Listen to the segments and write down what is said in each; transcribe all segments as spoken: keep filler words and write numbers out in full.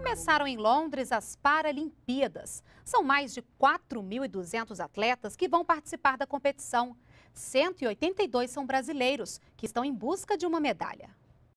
Começaram em Londres as Paralimpíadas. São mais de quatro mil e duzentos atletas que vão participar da competição. cento e oitenta e dois são brasileiros, que estão em busca de uma medalha.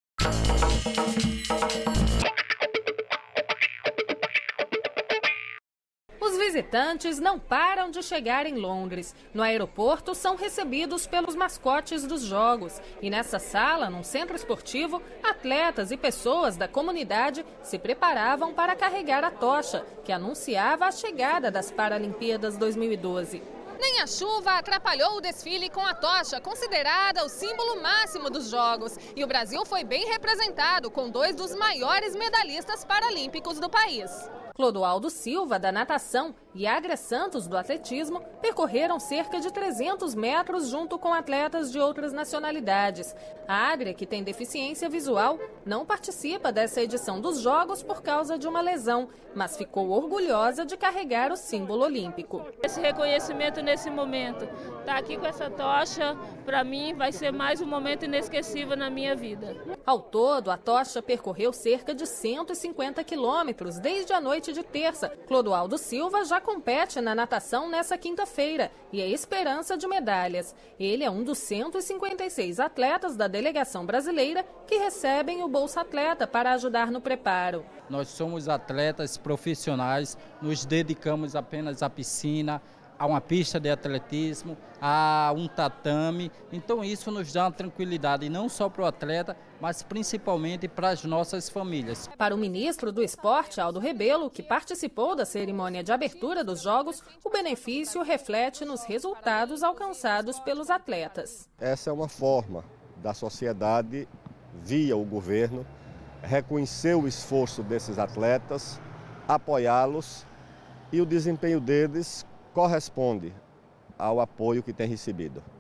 Os visitantes não param de chegar em Londres. No aeroporto, são recebidos pelos mascotes dos Jogos. E nessa sala, num centro esportivo, atletas e pessoas da comunidade se preparavam para carregar a tocha, que anunciava a chegada das Paralimpíadas dois mil e doze. Nem a chuva atrapalhou o desfile com a tocha, considerada o símbolo máximo dos Jogos. E o Brasil foi bem representado, com dois dos maiores medalhistas paralímpicos do país. Clodoaldo Silva, da natação, e Agra Santos, do atletismo, percorreram cerca de trezentos metros junto com atletas de outras nacionalidades. A Agra, que tem deficiência visual, não participa dessa edição dos Jogos por causa de uma lesão, mas ficou orgulhosa de carregar o símbolo olímpico. Esse reconhecimento nesse momento, estar aqui com essa tocha, para mim vai ser mais um momento inesquecível na minha vida. Ao todo, a tocha percorreu cerca de cento e cinquenta quilômetros desde a noite de terça. Clodoaldo Silva já compete na natação nessa quinta-feira e é esperança de medalhas. Ele é um dos cento e cinquenta e seis atletas da delegação brasileira que recebem o Bolsa Atleta para ajudar no preparo. Nós somos atletas profissionais, nos dedicamos apenas à piscina, a uma pista de atletismo, a um tatame. Então isso nos dá uma tranquilidade, não só para o atleta, mas principalmente para as nossas famílias. Para o ministro do Esporte, Aldo Rebelo, que participou da cerimônia de abertura dos Jogos, o benefício reflete nos resultados alcançados pelos atletas. Essa é uma forma da sociedade, via o governo, reconhecer o esforço desses atletas, apoiá-los e o desempenho deles corresponde ao apoio que tem recebido.